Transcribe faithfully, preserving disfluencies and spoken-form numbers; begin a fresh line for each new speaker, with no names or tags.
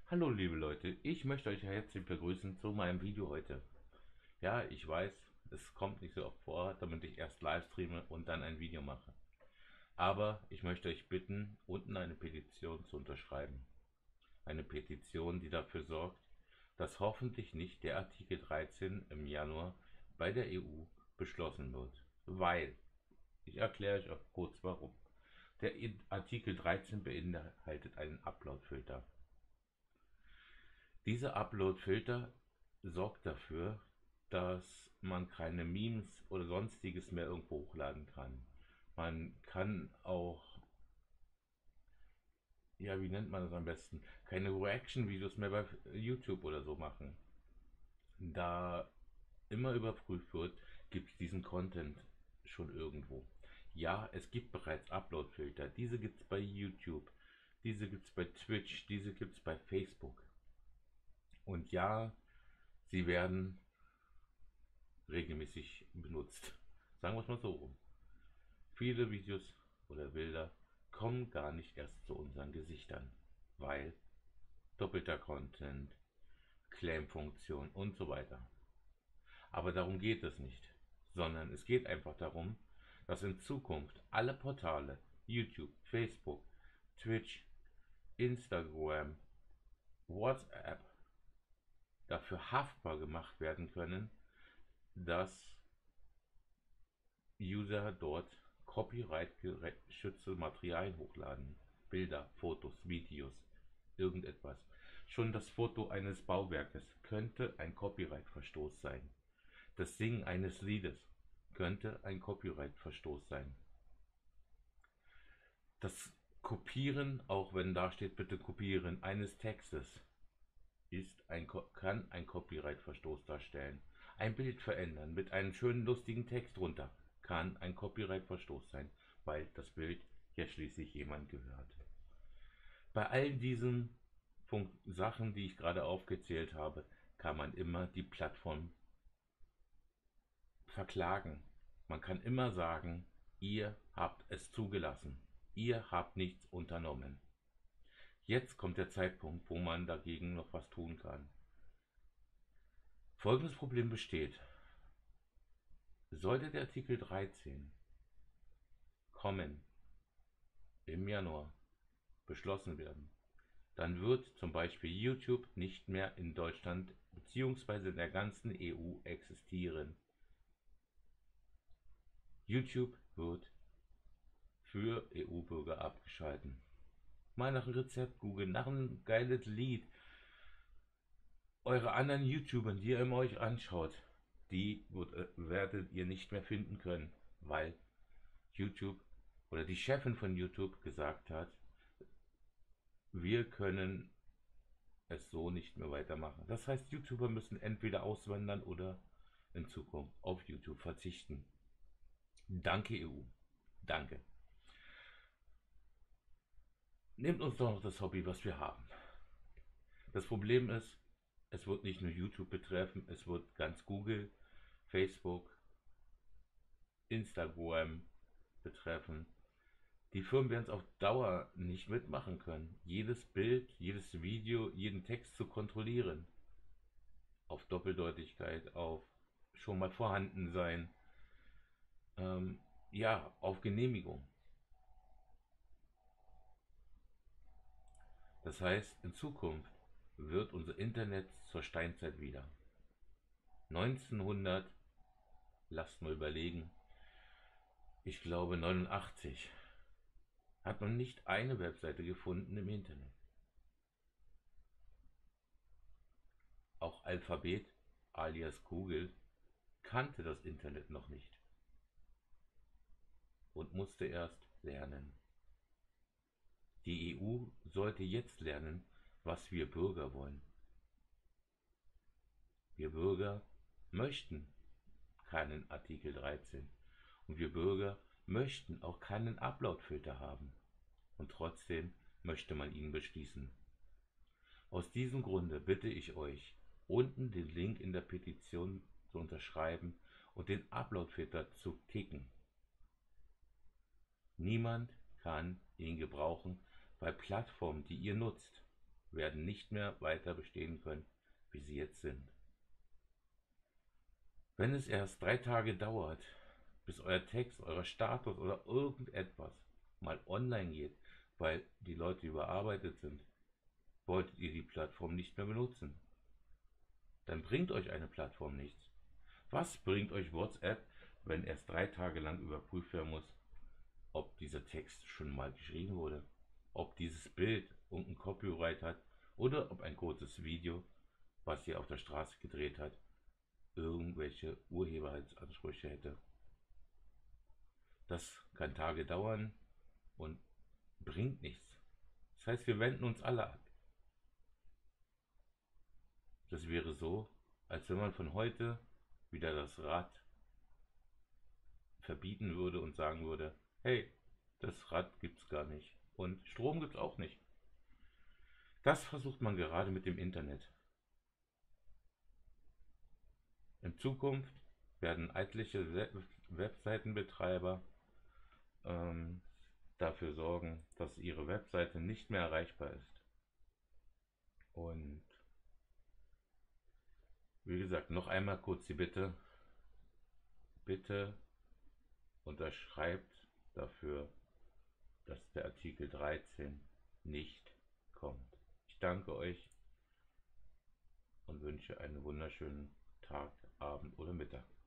Hallo liebe Leute, ich möchte euch herzlich begrüßen zu meinem Video heute. Ja, ich weiß, es kommt nicht so oft vor, damit ich erst live streame und dann ein Video mache. Aber ich möchte euch bitten, unten eine Petition zu unterschreiben. Eine Petition, die dafür sorgt, dass hoffentlich nicht der Artikel dreizehn im Januar bei der E U beschlossen wird. Weil, ich erkläre euch auch kurz warum. Der Artikel dreizehn beinhaltet einen Upload-Filter. Dieser Upload-Filter sorgt dafür, dass man keine Memes oder sonstiges mehr irgendwo hochladen kann. Man kann auch, ja, wie nennt man das am besten, keine Reaction-Videos mehr bei YouTube oder so machen. Da immer überprüft wird, gibt es diesen Content schon irgendwo. Ja, es gibt bereits Upload-Filter. Diese gibt es bei YouTube, diese gibt es bei Twitch, diese gibt es bei Facebook. Und ja, sie werden regelmäßig benutzt. Sagen wir es mal so rum. Viele Videos oder Bilder kommen gar nicht erst zu unseren Gesichtern, weil doppelter Content, Claim-Funktion und so weiter. Aber darum geht es nicht, sondern es geht einfach darum, dass in Zukunft alle Portale, YouTube, Facebook, Twitch, Instagram, WhatsApp, dafür haftbar gemacht werden können, dass User dort copyright-geschützte Materialien hochladen. Bilder, Fotos, Videos, irgendetwas. Schon das Foto eines Bauwerkes könnte ein Copyright-Verstoß sein. Das Singen eines Liedes könnte ein Copyright-Verstoß sein. Das Kopieren, auch wenn da steht, bitte kopieren, eines Textes ist ein, kann ein Copyright-Verstoß darstellen. Ein Bild verändern mit einem schönen, lustigen Text drunter kann ein Copyright-Verstoß sein, weil das Bild ja schließlich jemand gehört. Bei all diesen Funk Sachen, die ich gerade aufgezählt habe, kann man immer die Plattform verklagen. Man kann immer sagen, ihr habt es zugelassen, ihr habt nichts unternommen. Jetzt kommt der Zeitpunkt, wo man dagegen noch was tun kann. Folgendes Problem besteht. Sollte der Artikel dreizehn kommen, im Januar beschlossen werden, dann wird zum Beispiel YouTube nicht mehr in Deutschland bzw. in der ganzen E U existieren. YouTube wird für E U-Bürger abgeschalten. Mal nach einem Rezept googeln, nach einem geiles Lied. Eure anderen YouTuber, die ihr immer euch anschaut, die wird, äh, werdet ihr nicht mehr finden können, weil YouTube oder die Chefin von YouTube gesagt hat, wir können es so nicht mehr weitermachen. Das heißt, YouTuber müssen entweder auswandern oder in Zukunft auf YouTube verzichten. Danke E U. Danke. Nehmt uns doch noch das Hobby, was wir haben. Das Problem ist, es wird nicht nur YouTube betreffen, es wird ganz Google, Facebook, Instagram betreffen. Die Firmen werden es auf Dauer nicht mitmachen können, jedes Bild, jedes Video, jeden Text zu kontrollieren. Auf Doppeldeutigkeit, auf schon mal vorhanden sein, ähm, ja, auf Genehmigung. Das heißt, in Zukunft wird unser Internet zur Steinzeit wieder. neunzehnhundert, lasst mal überlegen, ich glaube neunundachtzig, hat man nicht eine Webseite gefunden im Internet. Auch Alphabet alias Google kannte das Internet noch nicht und musste erst lernen. Die E U sollte jetzt lernen, was wir Bürger wollen. Wir Bürger möchten keinen Artikel dreizehn und wir Bürger möchten auch keinen Upload-Filter haben. Und trotzdem möchte man ihn beschließen. Aus diesem Grunde bitte ich euch, unten den Link in der Petition zu unterschreiben und den Upload-Filter zu kicken. Niemand kann ihn gebrauchen, weil Plattformen, die ihr nutzt, werden nicht mehr weiter bestehen können, wie sie jetzt sind. Wenn es erst drei Tage dauert, bis euer Text, euer Status oder irgendetwas mal online geht, weil die Leute überarbeitet sind, wolltet ihr die Plattform nicht mehr benutzen, dann bringt euch eine Plattform nichts. Was bringt euch WhatsApp, wenn erst drei Tage lang überprüft werden muss, ob dieser Text schon mal geschrieben wurde, ob dieses Bild irgendein Copyright hat oder ob ein kurzes Video, was ihr auf der Straße gedreht hat, irgendwelche Urheberrechtsansprüche hätte. Das kann Tage dauern und bringt nichts. Das heißt, wir wenden uns alle ab. Das wäre so, als wenn man von heute wieder das Rad verbieten würde und sagen würde, hey, das Rad gibt's gar nicht und Strom gibt's auch nicht. Das versucht man gerade mit dem Internet. In Zukunft werden etliche Webseitenbetreiber ähm, dafür sorgen, dass ihre Webseite nicht mehr erreichbar ist. Und wie gesagt, noch einmal kurz die Bitte, bitte unterschreibt dafür, dass der Artikel dreizehn nicht kommt. Ich danke euch und wünsche einen wunderschönen Tag, Abend oder Mittag.